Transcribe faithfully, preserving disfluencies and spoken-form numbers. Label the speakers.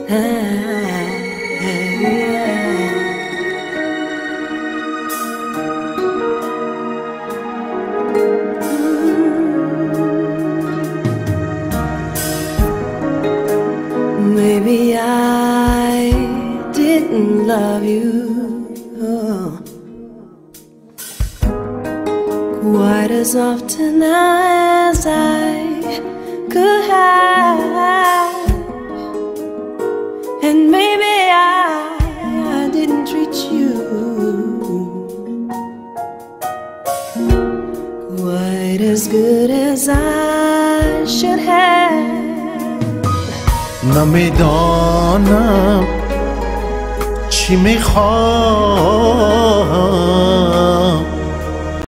Speaker 1: Maybe I didn't love you oh, quite as often as I could have, and maybe I, I didn't treat you quite as good as I should have.
Speaker 2: نمیدانم چی میخواهم